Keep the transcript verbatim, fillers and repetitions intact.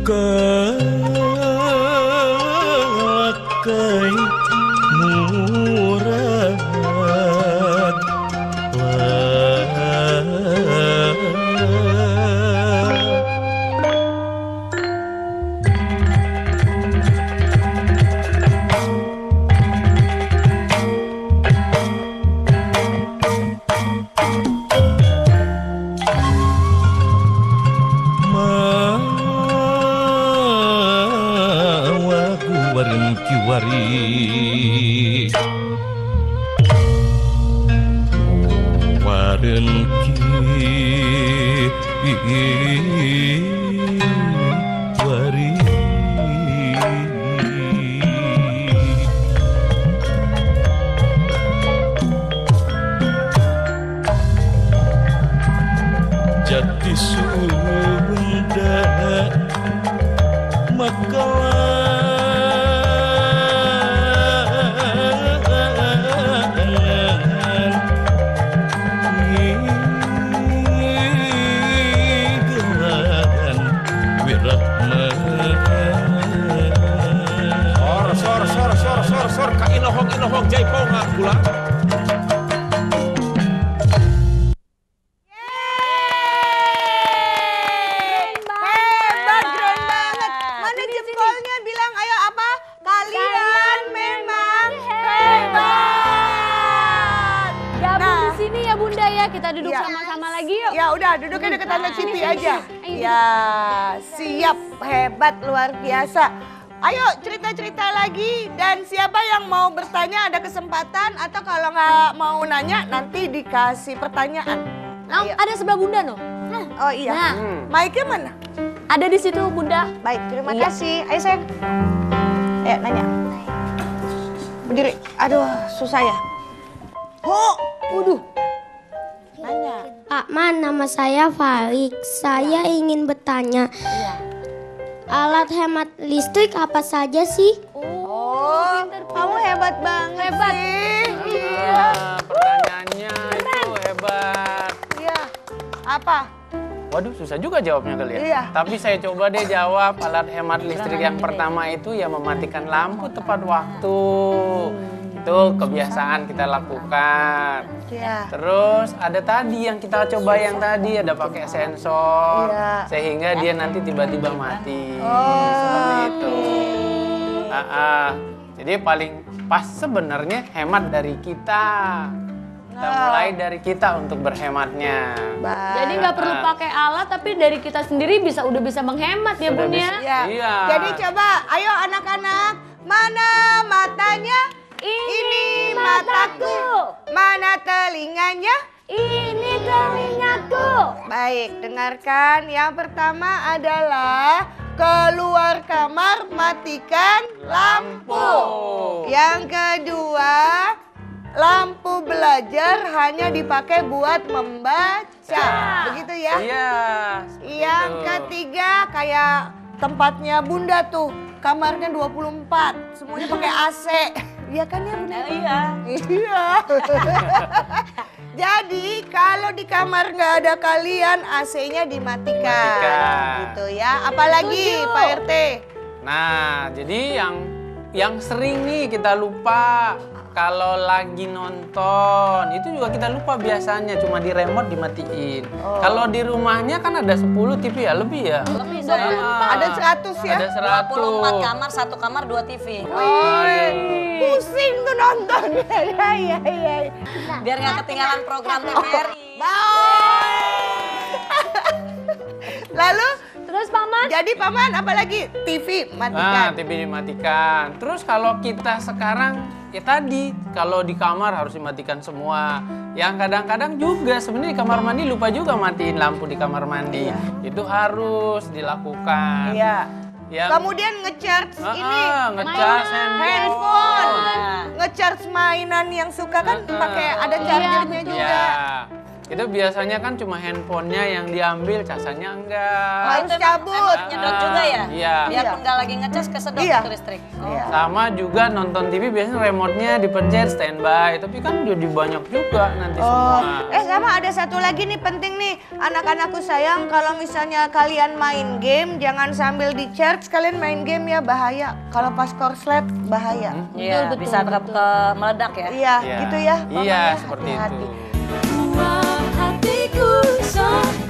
kelakai murad kiwari waren kiwari jati Sunda Makalah inohong inohong jaipong pula. Hebat, keren banget. Mana jempolnya bilang ayo apa? Kalian memang hebat. Gabung di sini ya Bunda ya, kita duduk Ya. sama-sama lagi yuk. Ya udah, duduknya dekat Tante Sini, Siti sini, aja. sini. Ayo. Ya, siap, hebat, luar biasa. Ayo cerita-cerita lagi dan siapa yang mau bertanya ada kesempatan atau kalau nggak mau nanya nanti dikasih pertanyaan. Nah, Ayo. ada sebelah Bunda no. Oh iya, Nah. mic-nya mana? Ada di situ Bunda. Baik, terima Iya. kasih. Ayo sayang. Ayo nanya. Berdiri. Aduh, susah ya. Oh, waduh. Nanya. Pak Man, nama saya Falik. Saya ingin bertanya, alat hemat listrik apa saja sih? Oh, kamu hebat banget Hebat. sih. Iya. Ah, pertanyaannya itu hebat. Iya. Apa? Waduh, susah juga jawabnya kali ya. Iya. Tapi saya coba deh jawab. Alat hemat listrik yang pertama itu ya mematikan lampu tepat waktu. Itu kebiasaan kita lakukan. Iya. Terus ada tadi yang kita coba yang tadi ada pakai sensor. Iya. Sehingga dia nanti tiba-tiba mati. Oh. Seperti itu. Ah, ah. Jadi paling pas sebenarnya hemat dari kita. Kita mulai dari kita untuk berhematnya. Baik. Jadi nggak perlu Ah. pakai alat tapi dari kita sendiri bisa udah bisa menghemat ya Udah Bun ya. bisa. Ya. Iya. Jadi coba, ayo anak-anak, mana matanya? Ini mataku. Mana telinganya? Ini telingaku. Baik, dengarkan. Yang pertama adalah keluar kamar, matikan lampu. Yang kedua, lampu belajar hanya dipakai buat membaca. Begitu ya? Iya. Yang gitu. ketiga, kayak tempatnya Bunda tuh, kamarnya dua puluh empat, semuanya pakai A C. Iya kan ya Bunda? Iya. Iya. Jadi kalau di kamar nggak ada kalian, A C-nya dimatikan. Dimatikan. Gitu ya. Apalagi Setuju. Pak R T? Nah, jadi yang yang sering nih kita lupa kalau lagi nonton, itu juga kita lupa biasanya cuma di remote dimatiin. Oh. Kalau di rumahnya kan ada sepuluh T V ya, lebih ya? Lebih dua puluh saya. empat. Ada seratus ya? Ada dua seratus. puluh empat kamar, satu kamar, dua T V. Wih, pusing tuh nontonnya. Ya, ya, ya. Biar nggak ketinggalan program T V R I. Baik. Lalu, Terus Paman? jadi Paman apalagi? T V Nah, matikan. T V dimatikan. Terus kalau kita sekarang, ya tadi, kalau di kamar harus dimatikan semua. Yang kadang-kadang juga sebenarnya di kamar mandi lupa juga matiin lampu di kamar mandi. Iya. Itu harus dilakukan. Iya. Yang, Kemudian nge-charge Ah, ini. ah, nge-charge handphone. handphone. Nge-charge mainan yang suka kan Ah, ah. pakai ada chargernya betul. juga. Ya. Itu biasanya kan cuma handphonenya yang diambil, casannya enggak. Harus cabut. Nyedot juga ya? Iya. Biarpun nggak lagi ngecas kesedot Iya. itu listrik. Oh. Iya. Sama juga nonton T V biasanya remote-nya dipencet standby, tapi kan jadi banyak juga nanti Oh, semua. eh sama ada satu lagi nih penting nih, anak-anakku sayang, kalau misalnya kalian main game jangan sambil di charge, kalian main game ya bahaya. Kalau pas korslet bahaya. Iya, betul, bisa terap ke meledak ya. Iya, Iya. gitu ya. Iya, Mamanya, seperti hati-hati. itu. Buah hatiku so